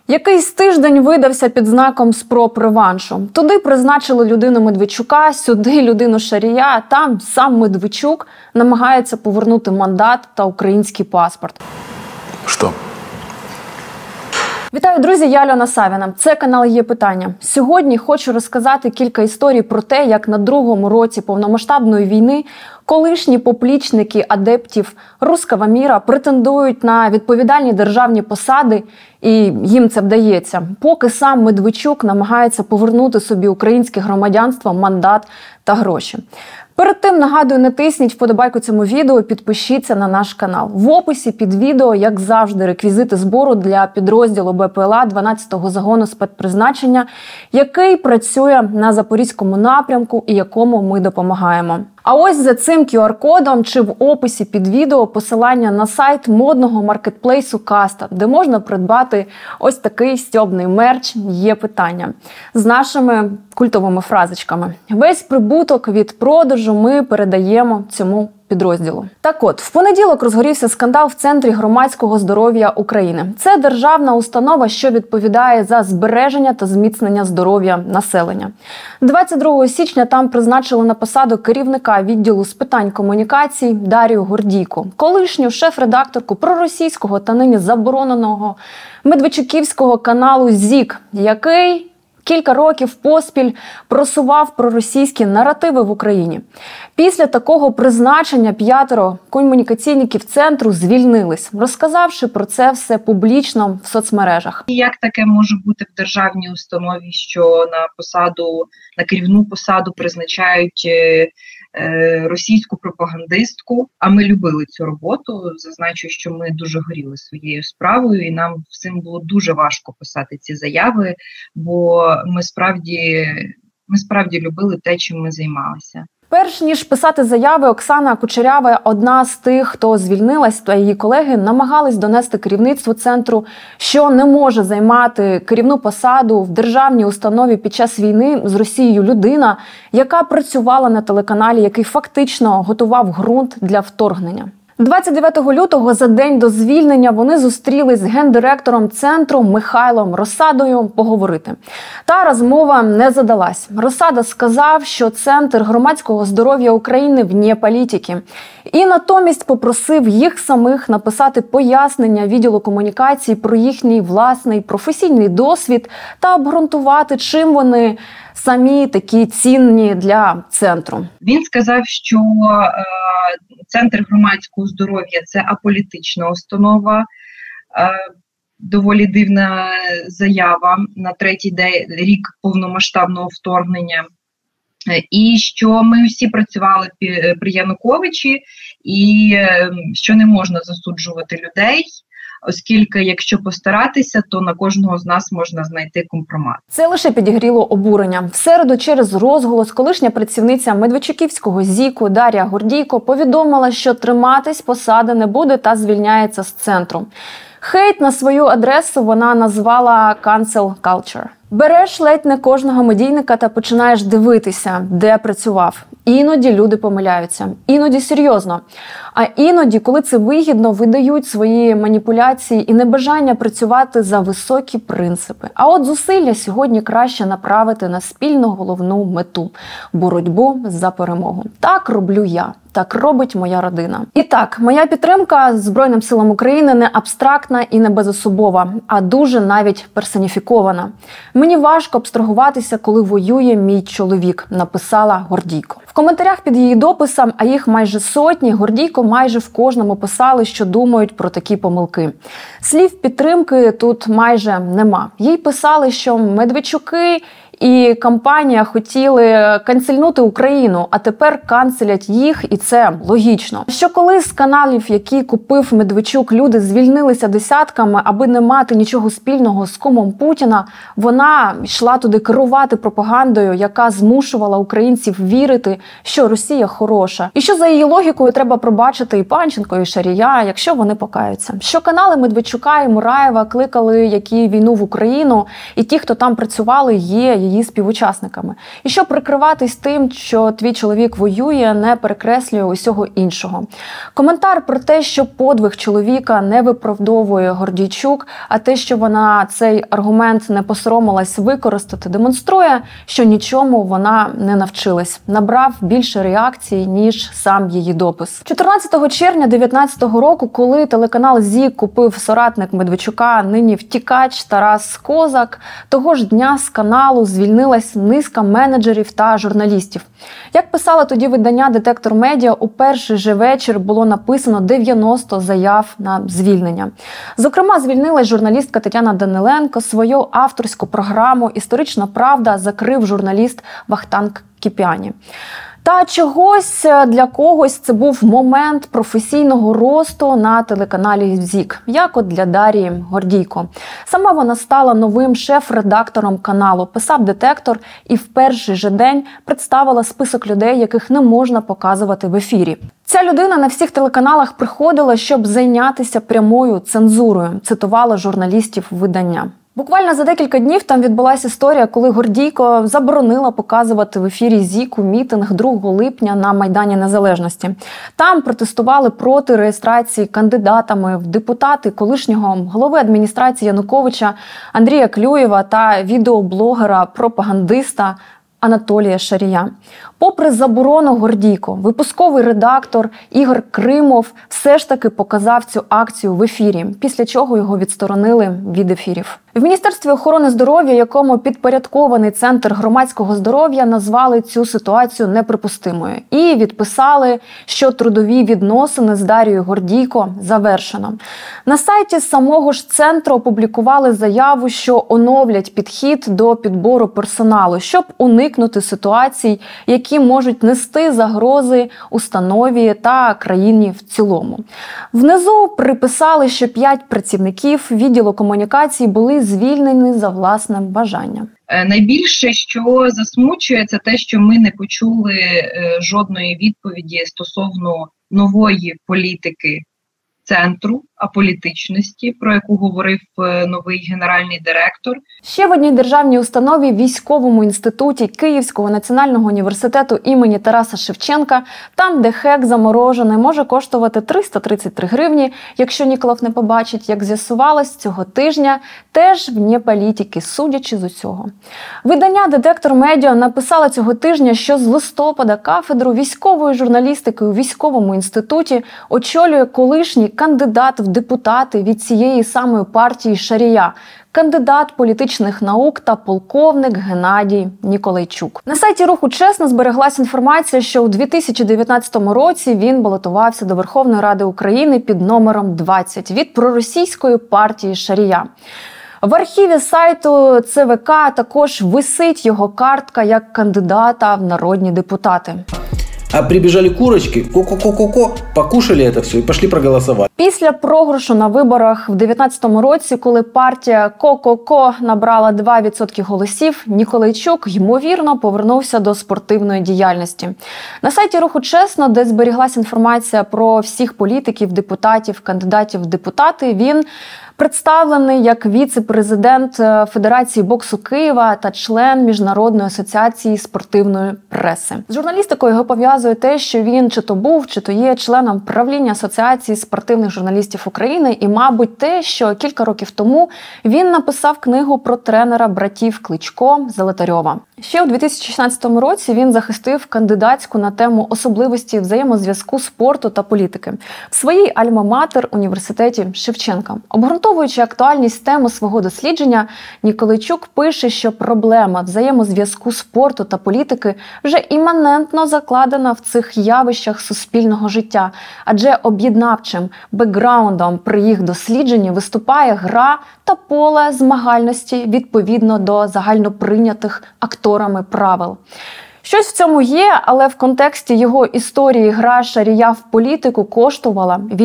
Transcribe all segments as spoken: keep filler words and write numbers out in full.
Якийсь тиждень видався під знаком спроб реваншу. Туди призначили людину Медведчука, сюди людину Шарія, а там сам Медведчук намагається повернути мандат та український паспорт. Що? Вітаю, друзі, я Альона Савіна. Це канал «Є питання». Сьогодні хочу розказати кілька історій про те, як на другому році повномасштабної війни колишні поплічники адептів руского міра претендують на відповідальні державні посади, і їм це вдається, поки сам Медведчук намагається повернути собі українське громадянство, мандат та гроші. Перед тим, нагадую, натисніть вподобайку цьому відео, підпишіться на наш канал. В описі під відео, як завжди, реквізити збору для підрозділу БПЛА дванадцятого загону спецпризначення, який працює на Запорізькому напрямку і якому ми допомагаємо. А ось за цим кю ар-кодом чи в описі під відео посилання на сайт модного маркетплейсу Каста, де можна придбати ось такий стьобний мерч «Є питання» з нашими культовими фразочками. Весь прибуток від продажу ми передаємо цьому підрозділу. Так от, в понеділок розгорівся скандал в Центрі громадського здоров'я України. Це державна установа, що відповідає за збереження та зміцнення здоров'я населення. двадцять другого січня там призначили на посаду керівника відділу з питань комунікацій Дарію Гордійко, колишню шеф-редакторку проросійського та нині забороненого медведчуківського каналу ЗІК, який кілька років поспіль просував проросійські наративи в Україні. Після такого призначення п'ятеро комунікаційників центру звільнились, розказавши про це все публічно в соцмережах. Як таке може бути в державній установі, що на посаду, на керівну посаду призначають російську пропагандистку, а ми любили цю роботу. Зазначу, що ми дуже горіли своєю справою, і нам всім було дуже важко писати ці заяви, бо ми справді, ми справді любили те, чим ми займалися. Перш ніж писати заяви, Оксана Кучерява, одна з тих, хто звільнилась, та її колеги намагались донести керівництву центру, що не може займати керівну посаду в державній установі під час війни з Росією людина, яка працювала на телеканалі, який фактично готував ґрунт для вторгнення. двадцять дев'ятого лютого, за день до звільнення, вони зустрілись з гендиректором центру Михайлом Росадою поговорити. Та розмова не задалась. Росада сказав, що Центр громадського здоров'я України вне політики. І натомість попросив їх самих написати пояснення відділу комунікацій про їхній власний професійний досвід та обґрунтувати, чим вони самі такі цінні для центру. Він сказав, що е, Центр громадського здоров'я – це аполітична установа, е, доволі дивна заява на третій день, рік повномасштабного вторгнення. І що ми всі працювали при Януковичі, і що не можна засуджувати людей, оскільки якщо постаратися, то на кожного з нас можна знайти компромат. Це лише підігріло обурення. В середу через розголос колишня працівниця Медведчуківського ЗІКу Дар'я Гордійко повідомила, що триматись посади не буде та звільняється з центру. Хейт на свою адресу вона назвала «cancel culture». Береш ледь не кожного медійника та починаєш дивитися, де працював. Іноді люди помиляються. Іноді серйозно. А іноді, коли це вигідно, видають свої маніпуляції і небажання працювати за високі принципи. А от зусилля сьогодні краще направити на спільну головну мету – боротьбу за перемогу. Так роблю я. Так робить моя родина. І так, моя підтримка Збройним силам України не абстрактна і не безособова, а дуже навіть персоніфікована. Мені важко абстрагуватися, коли воює мій чоловік, написала Гордійко. В коментарях під її дописом, а їх майже сотні, Гордійко майже в кожному писали, що думають про такі помилки. Слів підтримки тут майже нема. Їй писали, що Медведчуки і компанія хотіли канцельнути Україну, а тепер канцелять їх, і це логічно. Що коли з каналів, які купив Медведчук, люди звільнилися десятками, аби не мати нічого спільного з кумом Путіна, вона йшла туди керувати пропагандою, яка змушувала українців вірити, що Росія хороша. І що за її логікою треба пробачити і Панченко, і Шарія, якщо вони покаються. Що канали Медведчука і Мураєва кликали які війну в Україну, і ті, хто там працювали, є її співучасниками. І щоб прикриватись тим, що твій чоловік воює, не перекреслює усього іншого. Коментар про те, що подвиг чоловіка не виправдовує Гордійчук, а те, що вона цей аргумент не посоромилась використати, демонструє, що нічому вона не навчилась. Набрав більше реакцій, ніж сам її допис. чотирнадцятого червня дев'ятнадцятого року, коли телеканал ЗІК купив соратник Медведчука, нині втікач Тарас Козак, того ж дня з каналу звільнилась низка менеджерів та журналістів. Як писало тоді видання «Детектор Медіа», у перший же вечір було написано дев'яносто заяв на звільнення. Зокрема, звільнилась журналістка Тетяна Даниленко, свою авторську програму «Історична правда» закрив журналіст Вахтанг Кіпіані. Та чогось для когось це був момент професійного росту на телеканалі ЗІК, як от для Дарії Гордійко. Сама вона стала новим шеф-редактором каналу, писав «Детектор» і в перший же день представила список людей, яких не можна показувати в ефірі. Ця людина на всіх телеканалах приходила, щоб зайнятися прямою цензурою, цитувала журналістів видання. Буквально за декілька днів там відбулася історія, коли Гордійко заборонила показувати в ефірі ЗІКу мітинг другого липня на Майдані Незалежності. Там протестували проти реєстрації кандидатами в депутати колишнього голови адміністрації Януковича Андрія Клюєва та відеоблогера-пропагандиста Анатолія Шарія. Попри заборону Гордійко, випусковий редактор Ігор Кримов все ж таки показав цю акцію в ефірі, після чого його відсторонили від ефірів. В Міністерстві охорони здоров'я, якому підпорядкований Центр громадського здоров'я, назвали цю ситуацію неприпустимою і відписали, що трудові відносини з Дарією Гордійко завершено. На сайті самого ж центру опублікували заяву, що оновлять підхід до підбору персоналу, щоб уникнути ситуацій, які можуть нести загрози установі та країні в цілому. Внизу приписали, що п'ять працівників відділу комунікацій були звільнені за власним бажанням. Найбільше, що засмучує, це те, що ми не почули жодної відповіді стосовно нової політики центру аполітичності, про яку говорив новий генеральний директор. Ще в одній державній установі, військовому інституті Київського національного університету імені Тараса Шевченка, там, де хек заморожений може коштувати триста тридцять три гривні, якщо Ніколов не побачить, як з'ясувалось цього тижня, теж вне політики, судячи з усього. Видання «Детектор Медіа» написало цього тижня, що з листопада кафедру військової журналістики у військовому інституті очолює колишній кандидат в депутати від цієї самої партії Шарія, кандидат політичних наук та полковник Геннадій Ніколайчук. На сайті Руху Чесно збереглась інформація, що у дві тисячі дев'ятнадцятому році він балотувався до Верховної Ради України під номером двадцять від проросійської партії Шарія. В архіві сайту Це Ве Ка також висить його картка як кандидата в народні депутати. А прибежали курочки, ко-ко-ко-ко-ко, покушали это все и пошли проголосовать. Після програшу на виборах в дев'ятнадцятому році, коли партія Ко-ко-ко набрала два відсотки голосів, Ніколайчук, ймовірно, повернувся до спортивної діяльності. На сайті Руху Чесно, де зберіглась інформація про всіх політиків, депутатів, кандидатів в депутати, він представлений як віце-президент Федерації боксу Києва та член Міжнародної асоціації спортивної преси. З журналістикою його пов'язує те, що він чи то був, чи то є членом правління Асоціації спортивних журналістів України і, мабуть, те, що кілька років тому він написав книгу про тренера братів Кличко Золотарьова. Ще у дві тисячі шістнадцятому році він захистив кандидатську на тему особливості взаємозв'язку спорту та політики в своїй альма-матер університеті Шевченка. Обґрунтовуючи актуальність теми свого дослідження, Ніколайчук пише, що проблема взаємозв'язку спорту та політики вже іманентно закладена в цих явищах суспільного життя, адже об'єднавчим бекграундом при їх дослідженні виступає гра та поле змагальності відповідно до загальноприйнятих акторами правил. Щось в цьому є, але в контексті його історії гра Шарія в політику коштувала війни.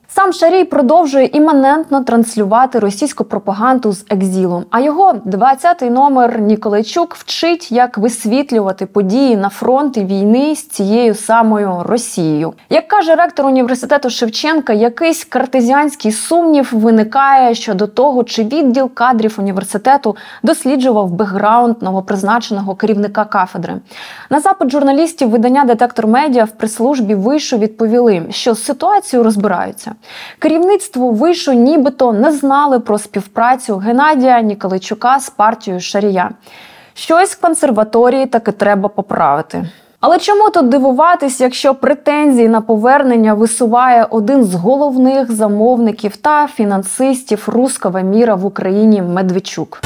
Сам Шарій продовжує іманентно транслювати російську пропаганду з екзілу, а його двадцятий номер Ніколайчук вчить, як висвітлювати події на фронті війни з цією самою Росією. Як каже ректор університету Шевченка, якийсь картезіанський сумнів виникає щодо того, чи відділ кадрів університету досліджував бекграунд новопризначеного керівника кафедри. На запит журналістів видання «Детектор Медіа» в прес-службі вишу відповіли, що з ситуацією розбираються. Керівництво вишу нібито не знали про співпрацю Геннадія Ніколайчука з партією Шарія. Щось в консерваторії таки треба поправити. Але чому тут дивуватись, якщо претензії на повернення висуває один з головних замовників та фінансистів руського міра в Україні Медведчук?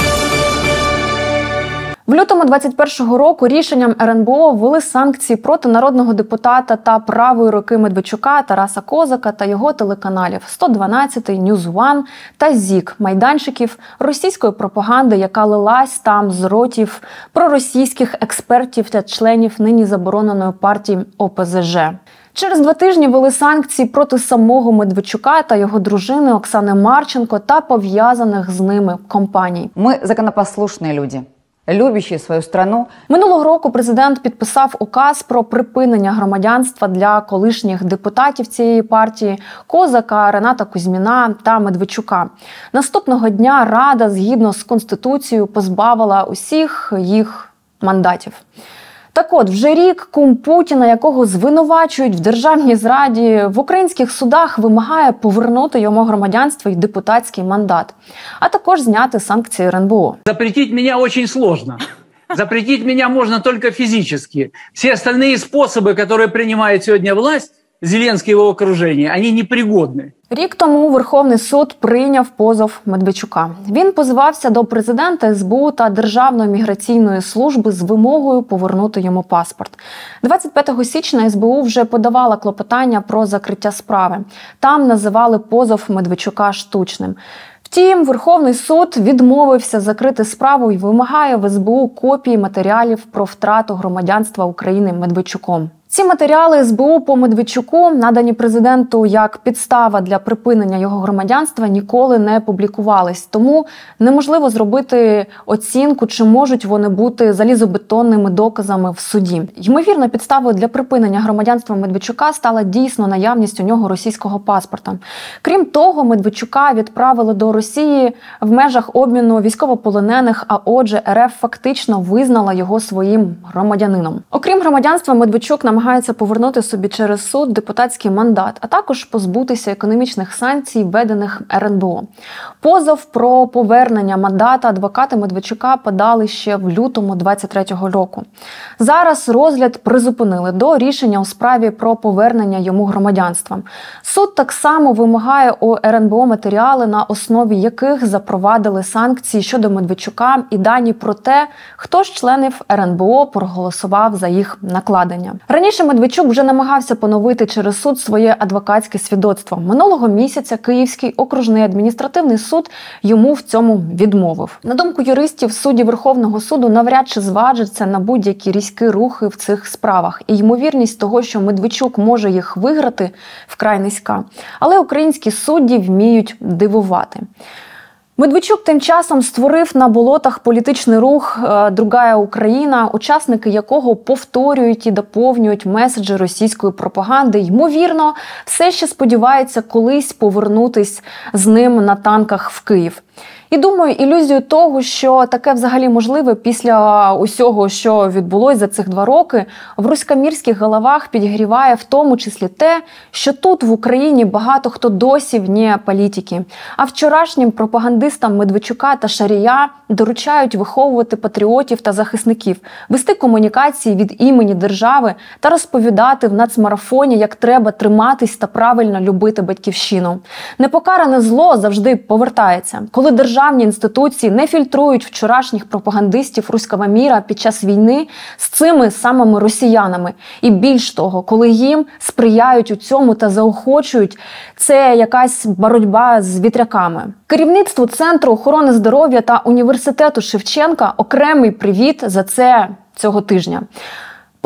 В лютому двадцять першого року рішенням ер ен бе о ввели санкції проти народного депутата та правої руки Медведчука Тараса Козака та його телеканалів сто дванадцять, Ньюз Ван та ЗІК – майданчиків російської пропаганди, яка лилась там з ротів проросійських експертів та членів нині забороненої партії о пе зе же. Через два тижні ввели санкції проти самого Медведчука та його дружини Оксани Марченко та пов'язаних з ними компаній. Ми законопослушні люди, любячи свою страну. Минулого року президент підписав указ про припинення громадянства для колишніх депутатів цієї партії Козака, Рената Кузьміна та Медведчука. Наступного дня Рада, згідно з Конституцією, позбавила усіх їх мандатів. Так от, вже рік кум Путіна, якого звинувачують в державній зраді, в українських судах вимагає повернути йому громадянство і депутатський мандат, а також зняти санкції ер ен бе о. Запретить меня очень сложно. Запретить меня можно только физически. Все остальные способы, которые принимает сегодня власть, Зеленский и его окружение, они непригодны. Рік тому Верховний суд прийняв позов Медведчука. Він позивався до президента ес бе у та Державної міграційної служби з вимогою повернути йому паспорт. двадцять п'ятого січня ес бе у вже подавала клопотання про закриття справи. Там називали позов Медведчука штучним. Втім, Верховний суд відмовився закрити справу і вимагає в ес бе у копії матеріалів про втрату громадянства України Медведчуком. Ці матеріали ес бе у по Медведчуку, надані президенту як підстава для припинення його громадянства, ніколи не публікувались. Тому неможливо зробити оцінку, чи можуть вони бути залізобетонними доказами в суді. Ймовірно, підставою для припинення громадянства Медведчука стала дійсно наявність у нього російського паспорта. Крім того, Медведчука відправили до Росії в межах обміну військовополонених, а отже, ер еф фактично визнала його своїм громадянином. Окрім громадянства, Медведчук намагається намагається повернути собі через суд депутатський мандат, а також позбутися економічних санкцій, введених ер ен бе о. Позов про повернення мандата адвокати Медведчука подали ще в лютому двадцять третього року. Зараз розгляд призупинили до рішення у справі про повернення йому громадянства. Суд так само вимагає у ер ен бе о матеріали, на основі яких запровадили санкції щодо Медведчука, і дані про те, хто з членів ер ен бе о проголосував за їх накладення. Раніше Медведчук вже намагався поновити через суд своє адвокатське свідоцтво. Минулого місяця Київський окружний адміністративний суд йому в цьому відмовив. На думку юристів, судді Верховного суду навряд чи зважаться на будь-які різкі рухи в цих справах. І ймовірність того, що Медведчук може їх виграти, вкрай низька. Але українські судді вміють дивувати. Медведчук тим часом створив на болотах політичний рух «Другая Україна», учасники якого повторюють і доповнюють меседжі російської пропаганди. Ймовірно, все ще сподівається колись повернутись з ним на танках в Київ. І думаю, ілюзію того, що таке взагалі можливе після усього, що відбулось за цих два роки, в руськомірських головах підігріває в тому числі те, що тут в Україні багато хто досі вне політики. А вчорашнім пропагандистам Медведчука та Шарія доручають виховувати патріотів та захисників, вести комунікації від імені держави та розповідати в нацмарафоні, як треба триматись та правильно любити батьківщину. Непокаране зло завжди повертається. Коли державні інституції не фільтрують вчорашніх пропагандистів руського міра під час війни з цими самими росіянами. І більш того, коли їм сприяють у цьому та заохочують, це якась боротьба з вітряками. Керівництву Центру охорони здоров'я та університету Шевченка окремий привіт за це цього тижня. По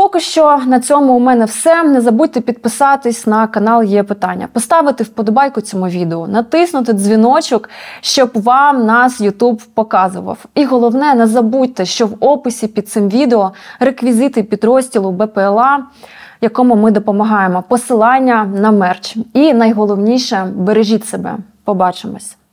поки що на цьому у мене все. Не забудьте підписатись на канал «Є питання», поставити вподобайку цьому відео, натиснути дзвіночок, щоб вам нас YouTube показував. І головне, не забудьте, що в описі під цим відео реквізити підрозділу Б П Л А, якому ми допомагаємо, посилання на мерч. І найголовніше – бережіть себе. Побачимось.